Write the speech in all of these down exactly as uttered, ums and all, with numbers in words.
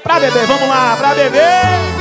Pra beber, vamos lá, pra beber.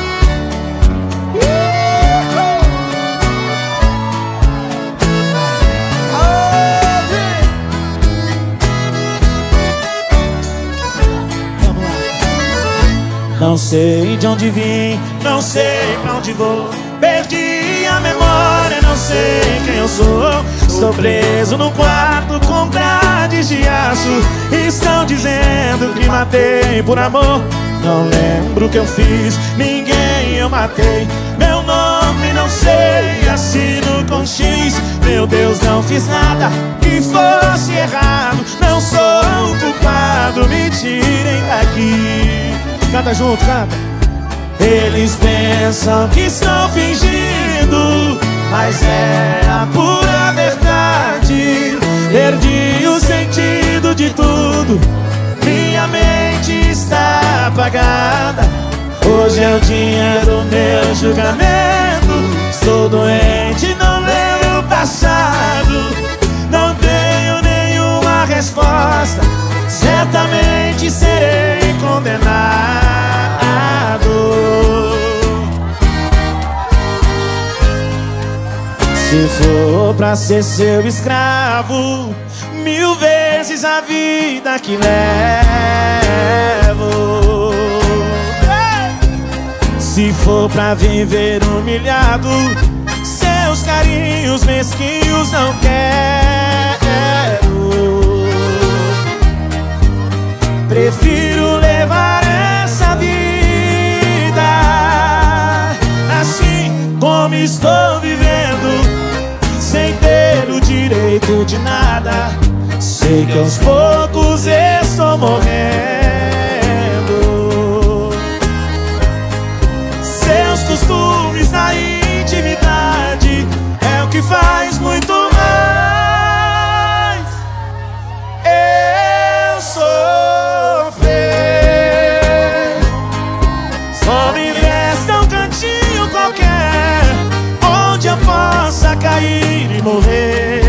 Não sei de onde vim, não sei pra onde vou. Perdi a memória, não sei quem eu sou. Estou preso num quarto com grades de aço. Estão dizendo que matei por amor. Não lembro o que eu fiz, ninguém eu matei. Meu nome não sei, assino com X. Meu Deus, não fiz nada que fosse errado. Não sou o culpado, me tirem daqui. Canta junto, canta. Eles pensam que estão fingindo, mas é a pura verdade. Perdi o sentido de tudo, minha mente está apagada. Hoje é o dia do meu julgamento. Estou doente, não lembro o passado. Não tenho nenhuma resposta. Certamente serei condenado. Se for pra ser seu escravo, mil vezes a vida que levo. Se for pra viver humilhado, seus carinhos mesquinhos não quero. Prefiro levar essa vida assim como estou vivendo, sem ter o direito de nada. Sei que aos poucos estou morrendo. Seus costumes na intimidade é o que faz muito mais eu sofrer. Só me resta um cantinho qualquer onde eu possa cair e morrer.